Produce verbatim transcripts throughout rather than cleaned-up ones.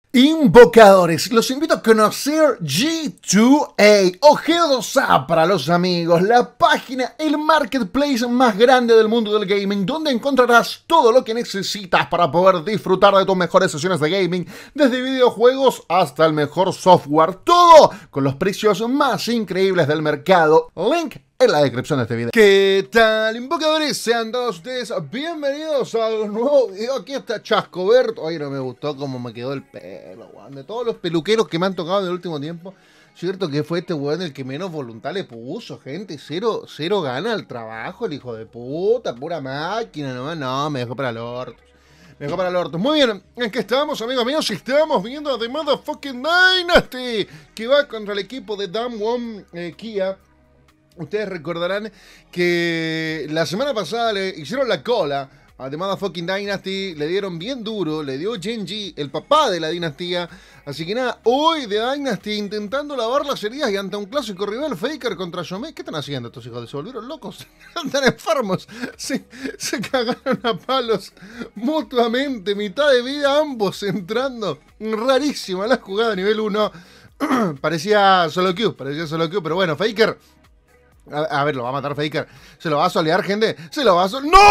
Invocadores, los invito a conocer G dos A o G dos A para los amigos, la página, el marketplace más grande del mundo del gaming, donde encontrarás todo lo que necesitas para poder disfrutar de tus mejores sesiones de gaming, desde videojuegos hasta el mejor software, todo con los precios más increíbles del mercado. Link en la descripción de este video. ¿Qué tal, invocadores? Sean todos ustedes bienvenidos a un nuevo video. Aquí está Chascoberto. Ay, no me gustó cómo me quedó el pelo, weón. De todos los peluqueros que me han tocado en el último tiempo, cierto que fue este weón el que menos voluntad le puso, gente. Cero, cero gana al trabajo, el hijo de puta, pura máquina, nomás. No, me dejó para el orto. Me dejó para el orto. Muy bien, ¿en qué estamos, amigos míos? Estamos viendo The Motherfucking Dynasty, que va contra el equipo de Damwon eh, Kia. Ustedes recordarán que la semana pasada le hicieron la cola a The Motherfucking Dynasty, le dieron bien duro, le dio Genji, el papá de la dinastía. Así que nada, hoy The Dynasty intentando lavar las heridas y ante un clásico rival, Faker contra Yomei. ¿Qué están haciendo estos hijos de? ¿Se volvieron locos? Están enfermos. Se, se cagaron a palos mutuamente, mitad de vida ambos entrando. Rarísima la jugada a nivel uno. Parecía solo Q, parecía solo Q, pero bueno, Faker... A, a ver, lo va a matar Faker. Se lo va a solear, gente. Se lo va a solear.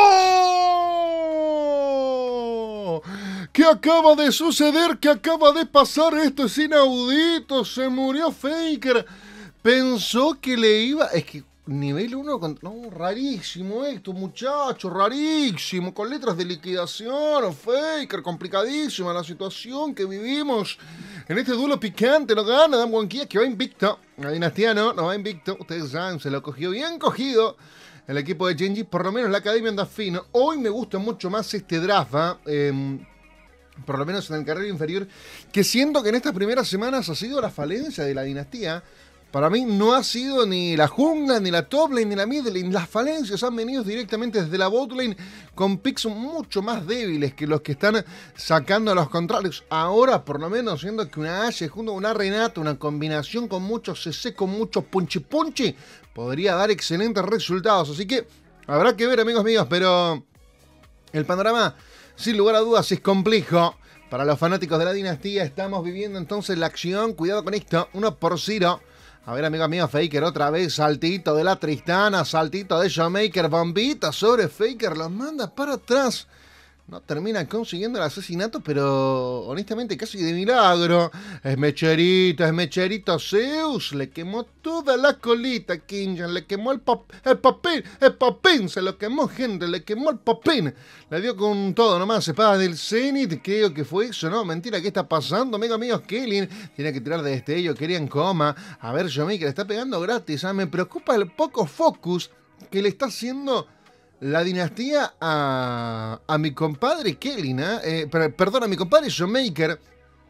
¡No! ¿Qué acaba de suceder? ¿Qué acaba de pasar? Esto es inaudito. Se murió Faker. Pensó que le iba... Es que nivel uno... Con... No, rarísimo esto, muchachos. Rarísimo. Con letras de liquidación. Faker, complicadísima la situación que vivimos. En este duelo picante lo gana Damwon Kia, que va invicto. La dinastía no, no va invicto. Ustedes saben, se lo cogió bien cogido el equipo de Genji. Por lo menos la academia anda fino. Hoy me gusta mucho más este draft, ¿eh? Eh, por lo menos en el carril inferior, que siento que en estas primeras semanas ha sido la falencia de la dinastía. Para mí no ha sido ni la jungla, ni la top lane, ni la mid lane. Las falencias han venido directamente desde la bot lane con picks mucho más débiles que los que están sacando a los contrarios. Ahora, por lo menos, siendo que una Ashe junto a una Renata, una combinación con mucho C C, con mucho punchi punchi, podría dar excelentes resultados. Así que habrá que ver, amigos míos, pero el panorama, sin lugar a dudas, es complejo. Para los fanáticos de la dinastía, estamos viviendo entonces la acción. Cuidado con esto, uno por cero. A ver, amigo mío, Faker otra vez, saltito de la Tristana, saltito de Showmaker, bombita sobre Faker, los manda para atrás. No termina consiguiendo el asesinato, pero honestamente casi de milagro. Es mecherito, es mecherito. Zeus le quemó toda la colita, Kinjan. Le quemó el, pap el papel, el papel. Se lo quemó, gente, le quemó el papel. Le dio con todo nomás. Espada del Zenith, creo que fue eso, ¿no? Mentira, ¿qué está pasando, amigos míos? Kellyn tiene que tirar de destello, querían coma. A ver, Showmaker le está pegando gratis. ¿Ah? Me preocupa el poco focus que le está haciendo la dinastía a, a mi compadre Kellyn, ¿eh? Eh, per, perdón, a mi compadre Showmaker,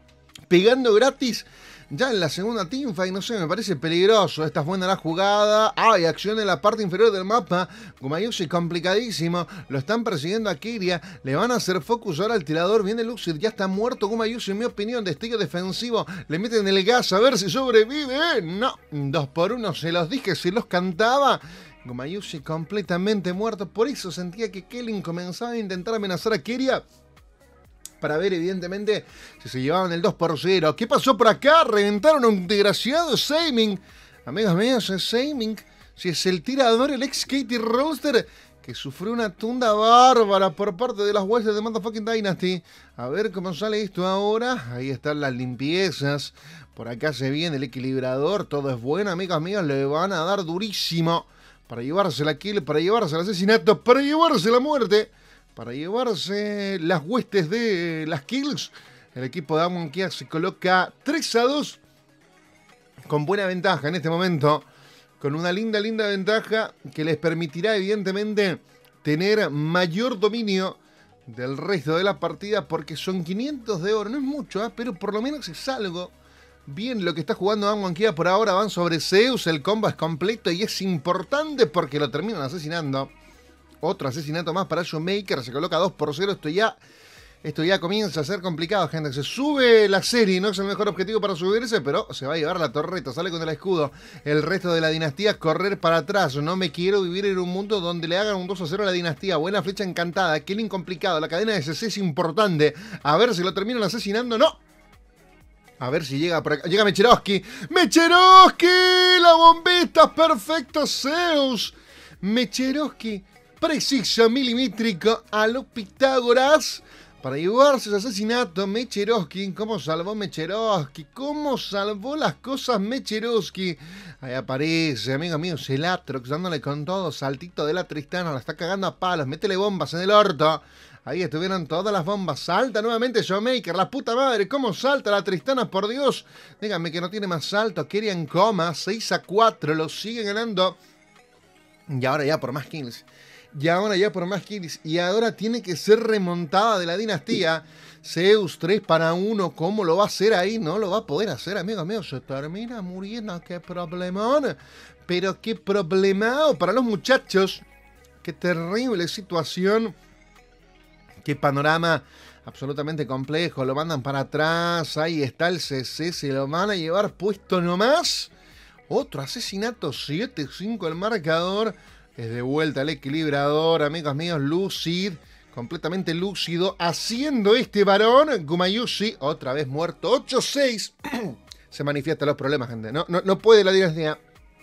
pegando gratis ya en la segunda teamfight. No sé, me parece peligroso. Esta es buena la jugada. Hay acción en la parte inferior del mapa. Gumayusi complicadísimo. Lo están persiguiendo a Kiria. Le van a hacer focus ahora al tirador. Viene Luxid. Ya está muerto Gumayusi, en mi opinión. Destello defensivo. Le meten el gas a ver si sobrevive. No. Dos por uno. Se los dije, se los cantaba. Gumayusi completamente muerto. Por eso sentía que Kellyn comenzaba a intentar amenazar a Kiria para ver, evidentemente, si se llevaban el dos por cero. ¿Qué pasó por acá? Reventaron a un desgraciado Seiming. Amigos míos, es Seiming. Si es el tirador, el ex Katie Roaster, que sufrió una tunda bárbara por parte de las huestes de Motherfucking Dynasty. A ver cómo sale esto ahora. Ahí están las limpiezas. Por acá se viene el equilibrador. Todo es bueno, amigos míos. Le van a dar durísimo para llevarse la kill, para llevarse el asesinato, para llevarse la muerte, para llevarse las huestes de las kills. El equipo de Damwon Kia se coloca tres a dos con buena ventaja en este momento, con una linda, linda ventaja que les permitirá evidentemente tener mayor dominio del resto de la partida, porque son quinientos de oro, no es mucho, ¿eh? Pero por lo menos es algo. Bien lo que está jugando Damwon Kia por ahora, van sobre Zeus, el combo es completo y es importante porque lo terminan asesinando. Otro asesinato más para Showmaker, se coloca dos por cero, esto ya, esto ya comienza a ser complicado, gente. Se sube la serie, no es el mejor objetivo para subirse, pero se va a llevar la torreta, sale con el escudo. El resto de la dinastía correr para atrás. No me quiero vivir en un mundo donde le hagan un dos a cero a la dinastía. Buena flecha encantada, Kellyn complicado, la cadena de C C es importante. A ver si lo terminan asesinando, no. A ver si llega por acá. Llega Mecherovsky. ¡Mecherovsky! ¡La bombita! ¡Perfecto, Zeus! Mecherovsky precisa milimétrico a los Pitágoras para llevarse el asesinato. Mecherovsky. ¿Cómo salvó Mecherovsky? ¿Cómo salvó las cosas Mecherovsky? Ahí aparece, amigos míos, el Atrox dándole con todo. Saltito de la Tristana. La está cagando a palos. Métele bombas en el orto. Ahí estuvieron todas las bombas. Salta nuevamente Showmaker. La puta madre. ¿Cómo salta la Tristana? Por Dios. Díganme que no tiene más salto. Querían coma. seis a cuatro. Lo siguen ganando. Y ahora ya por más kills. Y ahora ya por más kills. Y ahora tiene que ser remontada de la dinastía. Zeus tres para uno. ¿Cómo lo va a hacer ahí? No lo va a poder hacer, amigos míos. Se termina muriendo. Qué problemón. Pero qué problemao para los muchachos. Qué terrible situación. Qué panorama absolutamente complejo. Lo mandan para atrás. Ahí está el C C. Se lo van a llevar puesto nomás. Otro asesinato. siete cinco el marcador. Es de vuelta el equilibrador. Amigos míos. Lucid. Completamente lúcido. Haciendo este varón. Gumayusi. Otra vez muerto. ocho seis. Se manifiestan los problemas, gente. No, no, no puede la dinastía.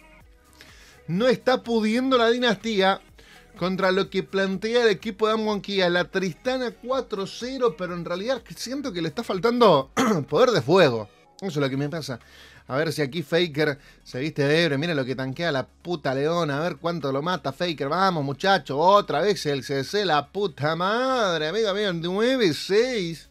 No está pudiendo la dinastía. Contra lo que plantea el equipo de Amwonkia, la Tristana cuatro cero, pero en realidad siento que le está faltando poder de fuego. Eso es lo que me pasa. A ver si aquí Faker se viste de héroe. Mira lo que tanquea la puta leona. A ver cuánto lo mata Faker. Vamos, muchachos. Otra vez el C C, la puta madre. Amiga, amiga, nueve seis.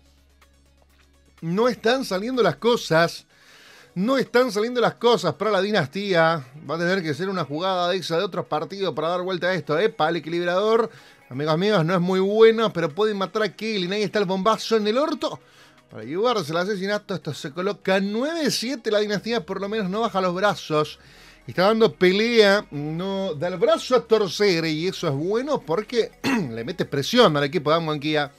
No están saliendo las cosas. No están saliendo las cosas para la dinastía. Va a tener que ser una jugada de esa de otros partidos para dar vuelta a esto. Epa, el equilibrador. Amigos, amigos, no es muy bueno, pero pueden matar a Killin. Ahí está el bombazo en el orto. Para llevarse el asesinato, esto se coloca nueve siete. La dinastía por lo menos no baja los brazos. Está dando pelea. No da el brazo a torcer. Y eso es bueno porque le mete presión al equipo de Amwonkia.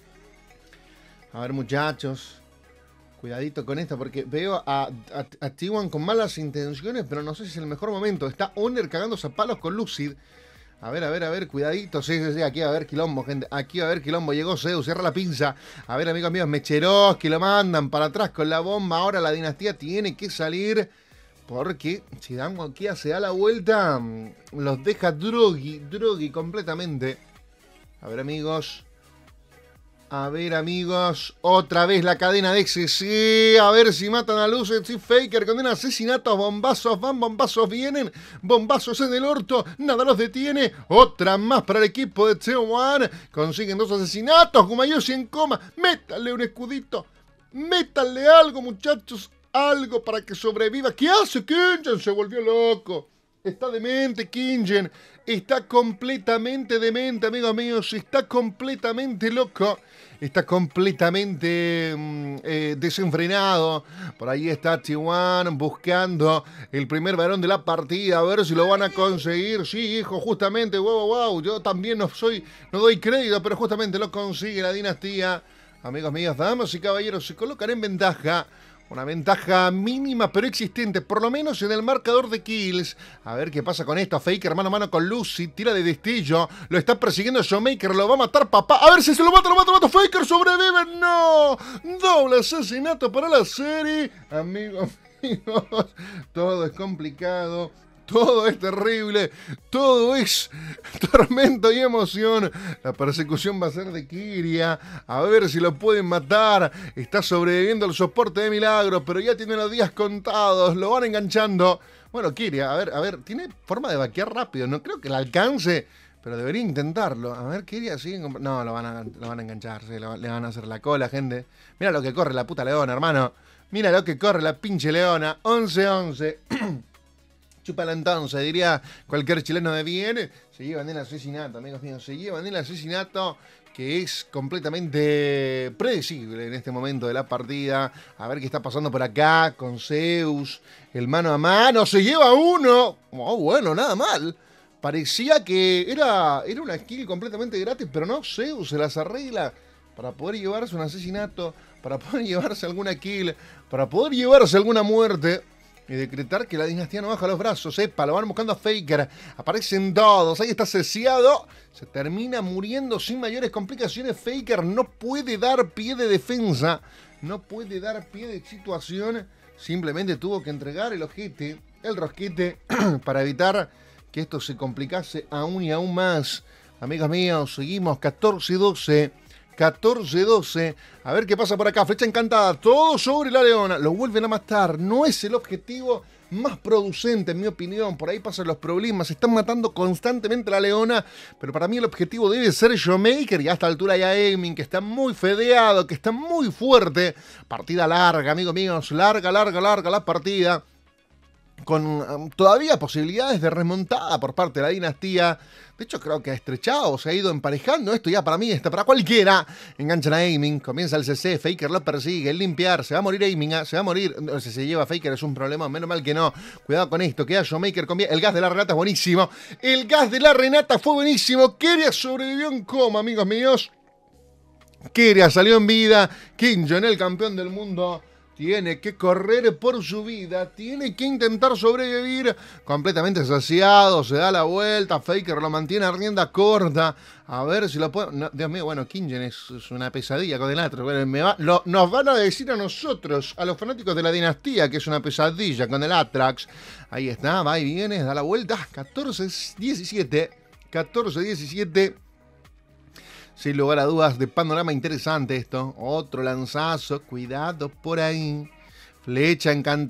A ver, muchachos. Cuidadito con esto, porque veo a, a, a T uno con malas intenciones, pero no sé si es el mejor momento. Está Honor cagándose a palos con Lucid. A ver, a ver, a ver, cuidadito. Sí, sí, sí, aquí va a haber quilombo, gente. Aquí va a haber quilombo. Llegó Zeus, cierra la pinza. A ver, amigos míos, Mecherovsky lo mandan para atrás con la bomba. Ahora la dinastía tiene que salir, porque si Amwonkia se da la vuelta, los deja drogui, drogui completamente. A ver, amigos. A ver, amigos, otra vez la cadena de X C. A ver si matan a Lucid y Faker. Condena asesinatos, bombazos, van, bombazos vienen. Bombazos en el orto, nada los detiene. Otra más para el equipo de T uno. Consiguen dos asesinatos. Gumayusi en coma. Métale un escudito. Métale algo, muchachos. Algo para que sobreviva. ¿Qué hace Kingen? Se volvió loco. Está demente, Kingen. Está completamente demente, amigos míos. Está completamente loco. Está completamente mm, eh, desenfrenado. Por ahí está T uno buscando el primer varón de la partida. A ver si lo van a conseguir. Sí, hijo, justamente. Wow, wow. Yo también no soy, no doy crédito, pero justamente lo consigue la dinastía. Amigos míos, damas y caballeros, se colocan en ventaja. Una ventaja mínima pero existente, por lo menos en el marcador de kills. A ver qué pasa con esto. Faker mano a mano con Lucid, tira de destello. Lo está persiguiendo Showmaker, lo va a matar papá. A ver si se lo mata, lo mata, lo mata. Faker sobrevive, no. Doble asesinato para la serie. Amigos, amigos, todo es complicado. Todo es terrible, todo es tormento y emoción. La persecución va a ser de Kiria. A ver si lo pueden matar. Está sobreviviendo el soporte de milagro, pero ya tiene los días contados. Lo van enganchando. Bueno, Kiria, a ver, a ver, tiene forma de vaquear rápido. No creo que le alcance, pero debería intentarlo. A ver, Kiria, sí. No, lo van a, lo van a enganchar, sí, lo, le van a hacer la cola, gente. Mira lo que corre la puta leona, hermano. Mira lo que corre la pinche leona. once once. Chúpala entonces, diría cualquier chileno de bien. Se llevan el asesinato, amigos míos. Se llevan el asesinato que es completamente predecible en este momento de la partida. A ver qué está pasando por acá con Zeus. El mano a mano. Se lleva uno. Oh, bueno, nada mal. Parecía que era, era una skill completamente gratis, pero no. Zeus se las arregla para poder llevarse un asesinato, para poder llevarse alguna kill, para poder llevarse alguna muerte. Y decretar que la dinastía no baja los brazos. Epa, lo van buscando a Faker. Aparecen todos. Ahí está ceciado. Se termina muriendo sin mayores complicaciones. Faker no puede dar pie de defensa. no puede dar pie de situación. Simplemente tuvo que entregar el ojete, el rosquete, para evitar que esto se complicase aún y aún más. Amigos míos, seguimos catorce doce. catorce doce. A ver qué pasa por acá. Flecha encantada. Todo sobre la leona. Lo vuelven a matar. No es el objetivo más producente, en mi opinión. Por ahí pasan los problemas. Están matando constantemente a la leona. Pero para mí el objetivo debe ser Showmaker. Y a esta altura ya Aiming, que está muy fedeado, que está muy fuerte. Partida larga, amigos míos. Larga, larga, larga la partida. Con um, todavía posibilidades de remontada por parte de la dinastía. De hecho, creo que ha estrechado, se ha ido emparejando. Esto ya para mí está para cualquiera. Enganchan a Aiming, comienza el C C, Faker lo persigue, el limpiar, se va a morir Aiming, ¿eh? se va a morir. No, si se lleva a Faker es un problema, menos mal que no. Cuidado con esto, queda Showmaker con bien. El gas de la Renata es buenísimo. El gas de la Renata fue buenísimo. Keria sobrevivió en coma, amigos míos. Keria salió en vida. Kinjon, el campeón del mundo, tiene que correr por su vida, tiene que intentar sobrevivir. Completamente saciado, se da la vuelta, Faker lo mantiene a rienda corta. A ver si lo puede... No, Dios mío, bueno, Kinjon es, es una pesadilla con el Atrox. Bueno, me va, lo, nos van a decir a nosotros, a los fanáticos de la dinastía, que es una pesadilla con el Atrox. Ahí está, va y viene, da la vuelta. catorce diecisiete. catorce diecisiete. Sin lugar a dudas, de panorama interesante esto. Otro lanzazo, cuidado por ahí. Flecha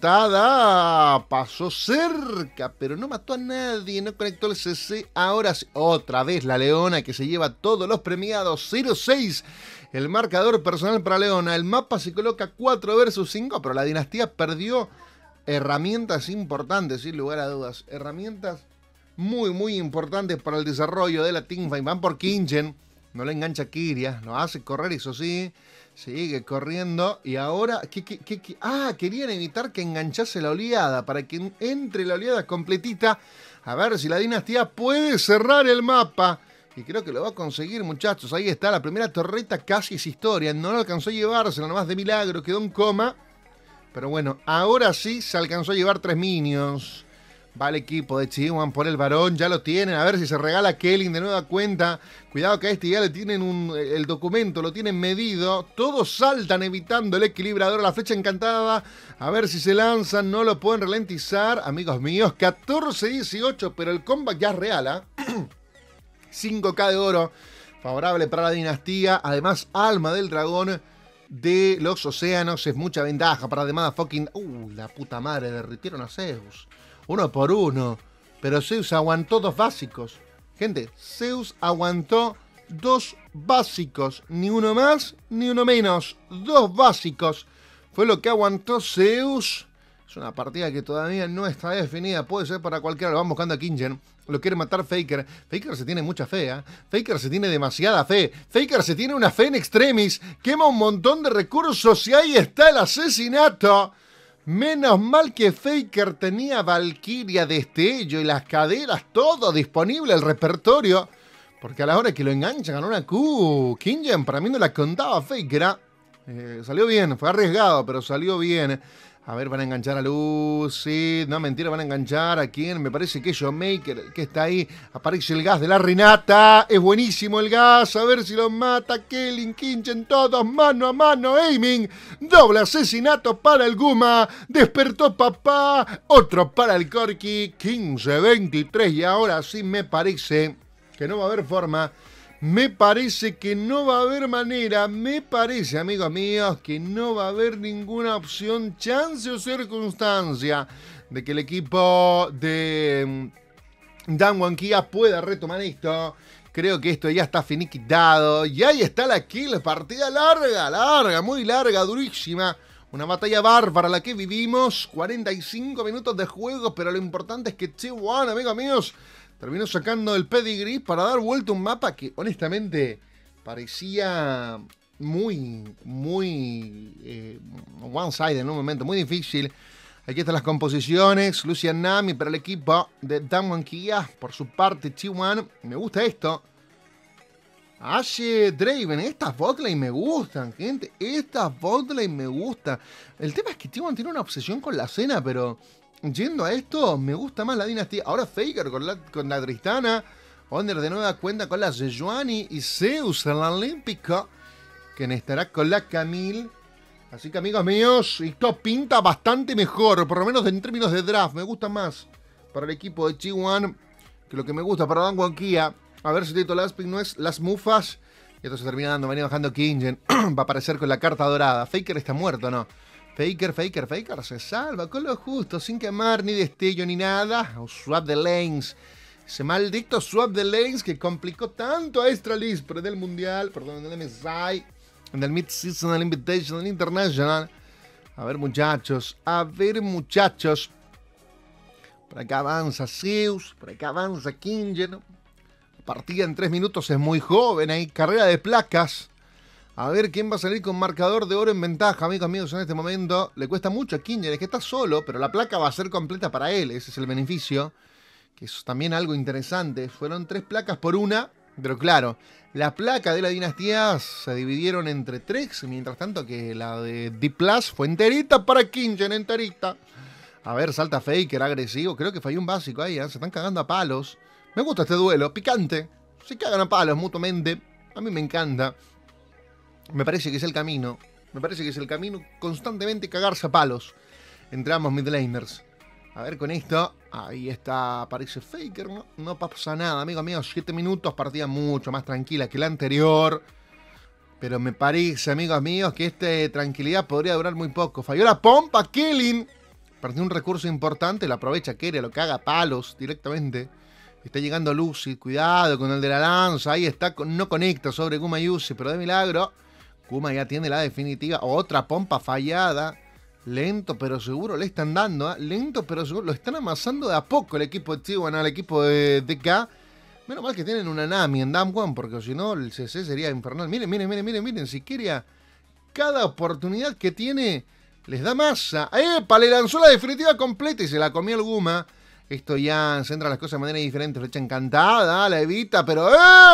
encantada, pasó cerca, pero no mató a nadie, no conectó el C C. Ahora sí, otra vez la Leona que se lleva todos los premiados. cero seis, el marcador personal para Leona. El mapa se coloca cuatro versus cinco, pero la dinastía perdió herramientas importantes, sin lugar a dudas. Herramientas muy, muy importantes para el desarrollo de la teamfight. Van por Kinjon. No le engancha Kiria, lo hace correr, eso sí, sigue corriendo. Y ahora, ¿qué, qué, qué, qué? Ah, querían evitar que enganchase la oleada, para que entre la oleada completita. A ver si la dinastía puede cerrar el mapa. Y creo que lo va a conseguir, muchachos. Ahí está, la primera torreta casi es historia. No lo alcanzó a llevársela, nomás de milagro, quedó en coma. Pero bueno, ahora sí se alcanzó a llevar tres minions. Va el equipo de T uno por el varón, ya lo tienen. A ver si se regala Keling de nueva cuenta. Cuidado que a este ya le tienen un, el documento, lo tienen medido. Todos saltan evitando el equilibrador. La flecha encantada. A ver si se lanzan, no lo pueden ralentizar. Amigos míos, catorce dieciocho, pero el comeback ya es real, ¿eh? cinco K de oro. Favorable para la dinastía. Además, alma del dragón de los océanos. Es mucha ventaja para The Motherfucking... Uh, la puta madre, derritieron a Zeus. Uno por uno. Pero Zeus aguantó dos básicos. Gente, Zeus aguantó dos básicos. Ni uno más, ni uno menos. Dos básicos. Fue lo que aguantó Zeus. Es una partida que todavía no está definida. Puede ser para cualquiera. Lo van buscando a Kinjon. Lo quiere matar Faker. Faker se tiene mucha fe, ¿eh? Faker se tiene demasiada fe. Faker se tiene una fe en extremis. Quema un montón de recursos y ahí está el asesinato. Menos mal que Faker tenía Valkyria, destello y las caderas, todo disponible, el repertorio. Porque a la hora que lo enganchan ganó una Q. Kinjon para mí no la contaba Faker, ¿eh? Eh, salió bien, fue arriesgado, pero salió bien. A ver, van a enganchar a Lucy. No, mentira, van a enganchar a quién. Me parece que es Showmaker, que está ahí. Aparece el gas de la Renata. Es buenísimo el gas. A ver si lo mata. Keling, Kinjon, todos mano a mano. Aiming. Doble asesinato para el Guma. Despertó papá. Otro para el Corki. quince veintitrés. Y ahora sí me parece que no va a haber forma. Me parece que no va a haber manera, me parece, amigos míos, que no va a haber ninguna opción, chance o circunstancia de que el equipo de Damwon Kia pueda retomar esto. Creo que esto ya está finiquitado. Y ahí está la kill, partida larga, larga, muy larga, durísima. Una batalla bárbara la que vivimos, cuarenta y cinco minutos de juego, pero lo importante es que T uno, amigos míos, terminó sacando el pedigree para dar vuelta a un mapa que honestamente parecía muy, muy eh, one-sided en un momento, muy difícil. Aquí están las composiciones, Lucian Nami para el equipo de Damwon Kia, por su parte T uno, me gusta esto. Ashe Draven, estas botlane me gustan, gente, estas botlane me gustan. El tema es que T uno tiene una obsesión con la cena, pero... yendo a esto, me gusta más la dinastía. Ahora Faker con la, con la Tristana. Onder de nueva cuenta con la Sejuani. Y Zeus en la Olímpica. Quien estará con la Camille. Así que, amigos míos, esto pinta bastante mejor, por lo menos en términos de draft. Me gusta más para el equipo de T uno que lo que me gusta para Dangwon Kia. A ver si Tito Lasping no es las mufas. Y esto se termina dando, venía bajando Kingen. Va a aparecer con la carta dorada. Faker está muerto, ¿no? Faker, Faker, Faker se salva con lo justo, sin quemar ni destello ni nada. O swap de lanes. Ese maldito swap de lanes que complicó tanto a Astralis, pero del Mundial, perdón, en el M S I, en el Mid-Seasonal Invitational International. A ver, muchachos, a ver, muchachos. Por acá avanza Zeus, por acá avanza Kingen. Partida en tres minutos es muy joven, hay carrera de placas. A ver quién va a salir con marcador de oro en ventaja, amigos míos, en este momento. Le cuesta mucho a Kingen, es que está solo, pero la placa va a ser completa para él, ese es el beneficio. Que es también algo interesante. Fueron tres placas por una, pero claro, la placa de la dinastía se dividieron entre tres, mientras tanto que la de D Plus fue enterita para Kingen, enterita. A ver, salta Faker, agresivo, creo que falló un básico ahí, ¿eh? Se están cagando a palos. Me gusta este duelo, picante. Se cagan a palos mutuamente, a mí me encanta. Me parece que es el camino, me parece que es el camino constantemente cagarse a palos entre ambos midlaners. A ver con esto, ahí está, aparece Faker, no, no pasa nada, amigos míos, siete minutos, partida mucho más tranquila que la anterior. Pero me parece, amigos míos, que esta tranquilidad podría durar muy poco. Falló la pompa, Killing. Perdió un recurso importante, lo aprovecha Keria, lo caga a palos directamente. Está llegando Lucy, cuidado con el de la lanza, ahí está, no conecta sobre Kuma Yusi, pero de milagro. Kuma ya tiene la definitiva, otra pompa fallada. Lento pero seguro le están dando, ¿eh? Lento pero seguro, lo están amasando de a poco el equipo de T uno al equipo de D K. Menos mal que tienen una Nami en Damwon, porque si no el C C sería infernal. Miren, miren, miren, miren, miren, si Keria, cada oportunidad que tiene les da masa. ¡Epa! Le lanzó la definitiva completa y se la comió el Guma. Esto ya centra las cosas de manera diferente. Flecha encantada, la evita, pero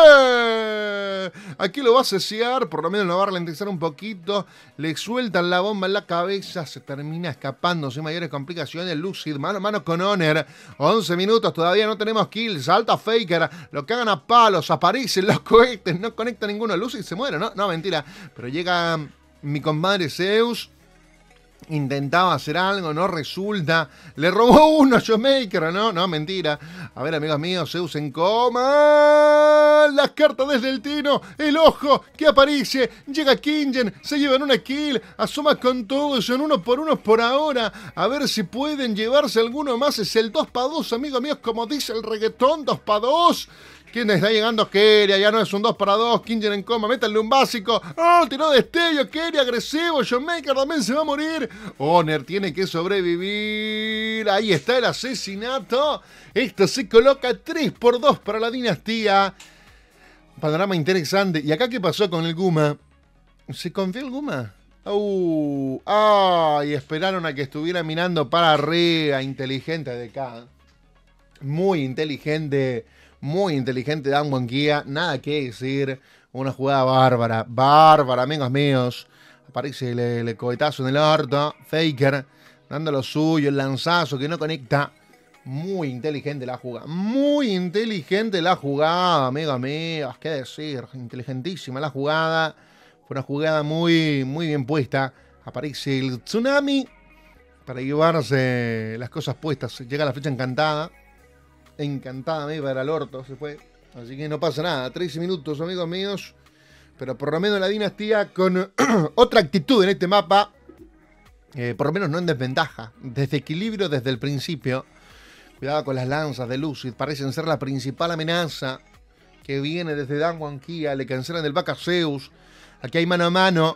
¡eh! Aquí lo va a cesear, por lo menos lo va a ralentizar un poquito. Le sueltan la bomba en la cabeza, se termina escapando sin mayores complicaciones. Lucid, mano a mano con Honor. once minutos, todavía no tenemos kills. Salta Faker, lo cagan a palos, aparecen los cohetes, no conecta ninguno. Lucid se muere, ¿no? No, mentira. Pero llega mi compadre Zeus. Intentaba hacer algo, no resulta. Le robó uno a Showmaker, ¿no? No, mentira. A ver, amigos míos, Zeus en coma. Las cartas desde el tino. El ojo que aparece. Llega Kingen, se llevan una kill. Asoma con todo, son uno por uno por ahora. A ver si pueden llevarse alguno más. Es el dos para dos, amigos míos, como dice el reggaetón, dos para dos. ¿Quién está llegando? Keria, ya no es un dos para dos. Kingen en coma, métanle un básico. ¡Oh! Tiró destello, Keria agresivo. Showmaker también se va a morir. Honor tiene que sobrevivir. Ahí está el asesinato. Esto se coloca tres por dos para la dinastía. Panorama interesante. ¿Y acá qué pasó con el Guma? ¿Se confió el Guma? Uh, ¡Ay! Esperaron a que estuviera mirando para arriba. Inteligente de acá. Muy inteligente. Muy inteligente Damwon Kia, nada que decir. Una jugada bárbara, bárbara, amigos míos. Aparece el, el cohetazo en el orto. Faker dando lo suyo, el lanzazo que no conecta. Muy inteligente la jugada, muy inteligente la jugada, amigos míos. Qué decir, inteligentísima la jugada. Fue una jugada muy, muy bien puesta. Aparece el tsunami para llevarse las cosas puestas. Llega la flecha encantada. Encantada me para el orto, se fue. Así que no pasa nada. trece minutos, amigos míos. Pero por lo menos la dinastía con otra actitud en este mapa. Eh, por lo menos no en desventaja. Desequilibrio desde el principio. Cuidado con las lanzas de Lucid. Parecen ser la principal amenaza que viene desde Damwon Kia. Le cancelan el back a Zeus. Aquí hay mano a mano.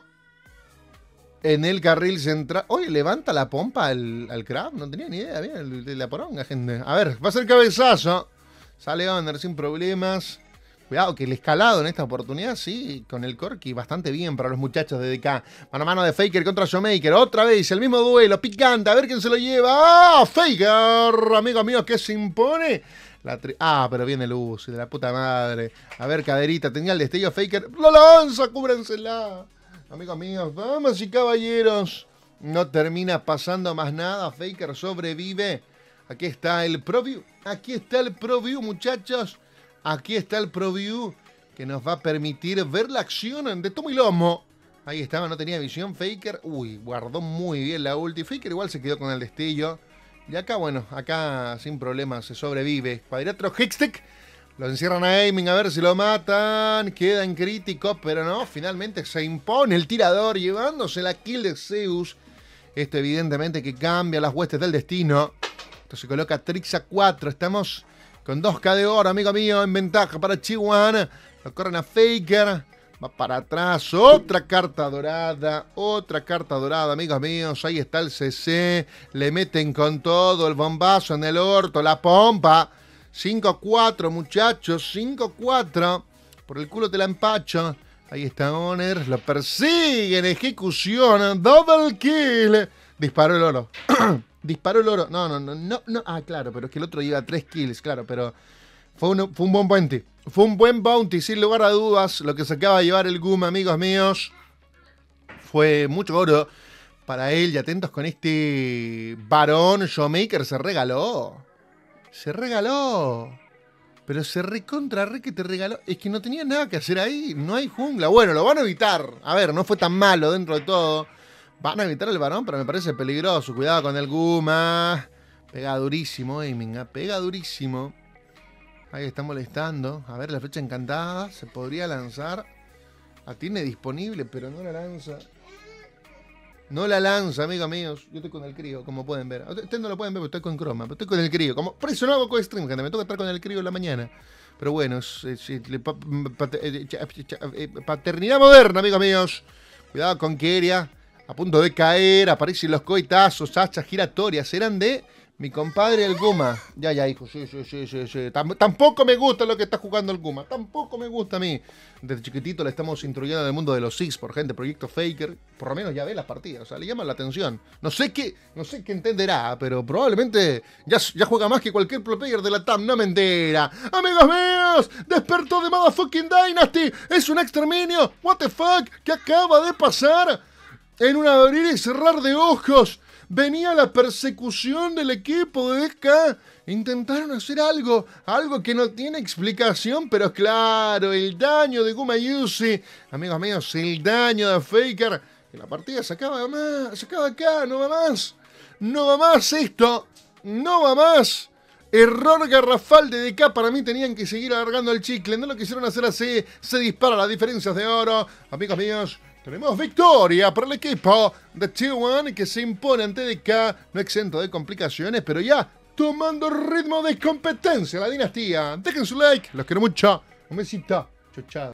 En el carril central. Oye, levanta la pompa al, al Crab. No tenía ni idea. Bien, la poronga, gente. A ver, va a ser cabezazo. Sale Honor sin problemas. Cuidado que el escalado en esta oportunidad, sí, con el Corki, bastante bien para los muchachos de D K. Mano a mano de Faker contra Showmaker. Otra vez, el mismo duelo, picante. A ver quién se lo lleva. ¡Ah! Faker, amigos míos, que se impone. La ah, pero viene Lucy, de la puta madre. A ver, caderita, tenía el destello Faker. ¡Lo lanza! ¡Cúbrensela! Amigos míos, damas y caballeros, no termina pasando más nada. Faker sobrevive. Aquí está el preview. Aquí está el preview, muchachos. Aquí está el preview que nos va a permitir ver la acción de tomo y lomo Ahí estaba, no tenía visión Faker. Uy, guardó muy bien la ulti. Faker igual se quedó con el destello. Y acá, bueno, acá sin problemas se sobrevive. Cuadrilátero Hextech. Lo encierran a Aiming a ver si lo matan. Queda en crítico, pero no. Finalmente se impone el tirador llevándose la kill de Zeus. Esto evidentemente que cambia las huestes del destino. Esto se coloca Trix a cuatro. Estamos con dos K de oro, amigo mío, en ventaja para Chi uno. Lo corren a Faker. Va para atrás. Otra carta dorada. Otra carta dorada, amigos míos. Ahí está el C C. Le meten con todo el bombazo en el orto. La pompa. cinco a cuatro, muchachos. cinco a cuatro. Por el culo te la empacho. Ahí está Honor. Lo persigue en ejecución. Double kill. Disparó el oro. Disparó el oro. No, no, no, no, no. Ah, claro, pero es que el otro lleva tres kills, claro, pero fue un, fue un buen bounty. Fue un buen bounty, sin lugar a dudas. Lo que se acaba de llevar el Guma, amigos míos. Fue mucho oro para él. Y atentos con este varón. Showmaker se regaló. Se regaló. Pero se recontra re que te regaló. Es que no tenía nada que hacer ahí. No hay jungla. Bueno, lo van a evitar. A ver, no fue tan malo dentro de todo. Van a evitar el varón, pero me parece peligroso. Cuidado con el Guma. Pega durísimo, Aiming. Pega durísimo. Ahí está molestando. A ver, la flecha encantada. Se podría lanzar. La tiene disponible, pero no la lanza. No la lanza, amigos míos. Yo estoy con el crío, como pueden ver. Ustedes no lo pueden ver porque estoy con croma. Pero estoy con el crío. Como... Por eso no hago co-stream, gente. Me toca estar con el crío en la mañana. Pero bueno, es, es, es, paternidad moderna, amigos míos. Cuidado con Keria. A punto de caer. Aparecen los coitazos. Hachas giratorias. Eran de mi compadre el Guma. Ya, ya, hijo. Sí, sí, sí, sí, sí. Tampoco me gusta lo que está jugando el Guma. Tampoco me gusta a mí. Desde chiquitito le estamos instruyendo en el mundo de los Six, por gente, Proyecto Faker. Por lo menos ya ve las partidas. O sea, le llaman la atención. No sé qué, no sé qué entenderá, pero probablemente ya, ya juega más que cualquier pro player de la T A M. No me entera. Amigos míos, despertó de Motherfucking Dynasty. Es un exterminio. What the fuck. ¿Qué acaba de pasar? En un abrir y cerrar de ojos. Venía la persecución del equipo de D K. Intentaron hacer algo, algo que no tiene explicación, pero claro, el daño de Gumayusi, amigos míos, el daño de Faker, que la partida se acaba más, se acaba acá, no va más, no va más esto, no va más. Error garrafal de D K, para mí tenían que seguir alargando el chicle, no lo quisieron hacer así, se dispara las diferencias de oro, amigos míos. Tenemos victoria para el equipo de T uno que se impone ante D K, no exento de complicaciones, pero ya tomando ritmo de competencia la dinastía. Dejen su like, los quiero mucho. Un besito. Chau, chau.